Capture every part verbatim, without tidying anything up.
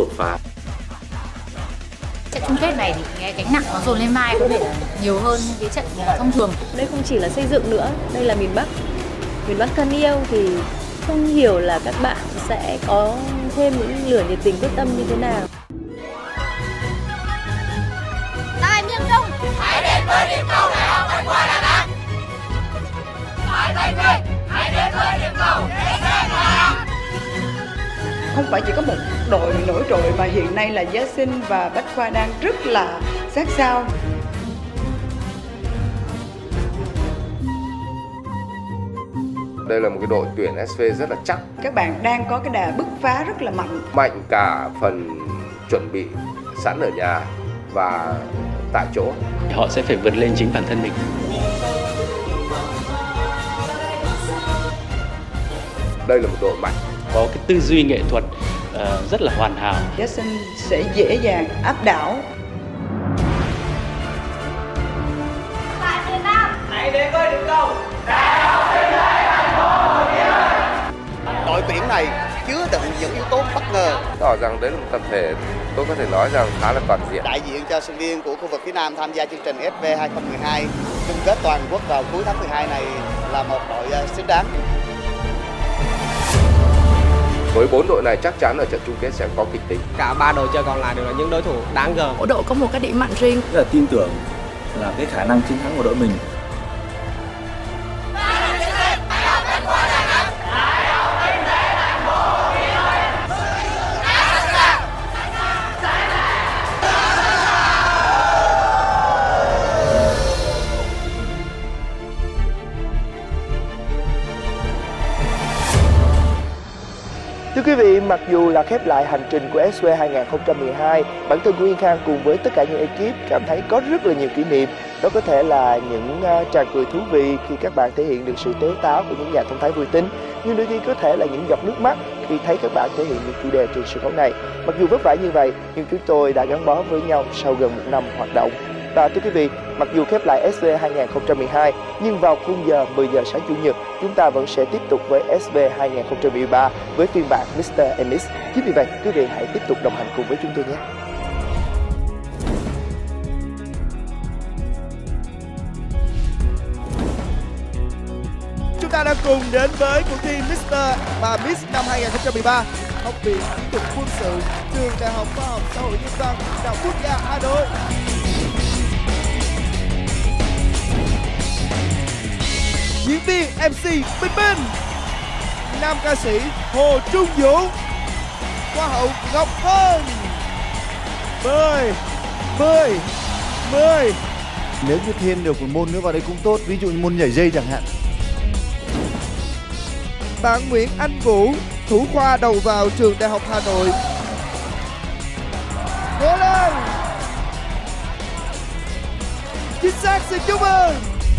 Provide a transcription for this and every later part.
đột phá. Trận chung kết này thì cái gánh nặng nó dồn lên vai có thể là nhiều hơn cái trận thông thường. Đây không chỉ là xây dựng nữa, đây là miền Bắc. Miền Bắc thân yêu thì không hiểu là các bạn sẽ có thêm những lửa nhiệt tình quyết tâm như thế nào. Tại miền Trung, hãy đến với điểm cầu Đại học Bách Khoa Đà Nẵng. Tại Tây Nguyên, hãy đến với điểm cầu ét vê Đà Nẵng. Không phải chỉ có một đội nổi trội mà hiện nay là Giá Sinh và Bách Khoa đang rất là sát sao. Đây là một cái đội tuyển ét vê rất là chắc. Các bạn đang có cái đà bứt phá rất là mạnh. Mạnh cả phần chuẩn bị sẵn ở nhà và tại chỗ. Họ sẽ phải vượt lên chính bản thân mình. Đây là một đội mạnh. Có cái tư duy nghệ thuật uh, rất là hoàn hảo. Giá Sinh sẽ dễ dàng áp đảo. Tại miền Nam, hãy đến với điểm cầu Đại học Kinh tế Thành phố Hồ Chí Minh. Đội tuyển này chứa đựng những yếu tố bất ngờ. Tỏ rằng đấy là một tập thể tôi có thể nói rằng khá là toàn diện. Đại diện cho sinh viên của khu vực phía Nam tham gia chương trình ét vê hai không một hai chung kết toàn quốc vào cuối tháng mười hai này là một đội xứng đáng. Với bốn đội này chắc chắn ở trận chung kết sẽ có kịch tính. Cả ba đội chơi còn lại đều là những đối thủ đáng gờm. Mỗi đội có một cái điểm mạnh riêng. Rất là tin tưởng là cái khả năng chiến thắng của đội mình. Thưa quý vị, mặc dù là khép lại hành trình của ét vê hai không một hai, bản thân của Yên Khang cùng với tất cả những ekip cảm thấy có rất là nhiều kỷ niệm. Đó có thể là những tràng cười thú vị khi các bạn thể hiện được sự tếu táo của những nhà thông thái vui tính, nhưng đôi khi có thể là những giọt nước mắt khi thấy các bạn thể hiện những chủ đề trên sân khấu này. Mặc dù vất vả như vậy, nhưng chúng tôi đã gắn bó với nhau sau gần một năm hoạt động. Và thưa quý vị, mặc dù khép lại ét vê hai không một hai, nhưng vào khung giờ mười giờ sáng Chủ nhật, chúng ta vẫn sẽ tiếp tục với ét vê hai không một ba với phiên bản mít tơ and Miss. Chính vì vậy, quý vị hãy tiếp tục đồng hành cùng với chúng tôi nhé. Chúng ta đang cùng đến với cuộc thi mít tơ và Miss năm hai không một ba. Học viện Kỹ thuật Quân sự, Trường Đại học Khoa học Xã hội Nhân văn, Đại học Quốc gia Hà Nội. Diễn viên em xê Bình Minh, nam ca sĩ Hồ Trung Dũng, Hoa hậu Ngọc Vân. Mười, mười, mười. Nếu như thêm được một môn nữa vào đây cũng tốt, ví dụ như môn nhảy dây chẳng hạn. Bạn Nguyễn Anh Vũ, thủ khoa đầu vào Trường Đại học Hà Nội. Cố lên. Chính xác, xin chúc mừng.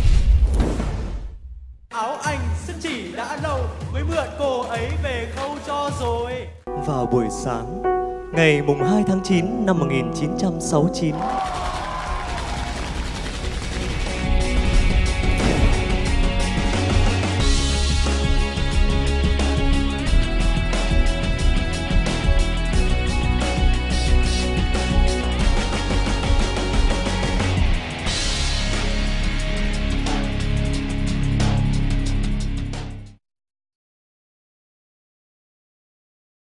Áo anh sức chỉ đã lâu, mới mượn cô ấy về khâu cho rồi. Vào buổi sáng ngày mùng hai tháng chín năm một nghìn chín trăm sáu mươi chín,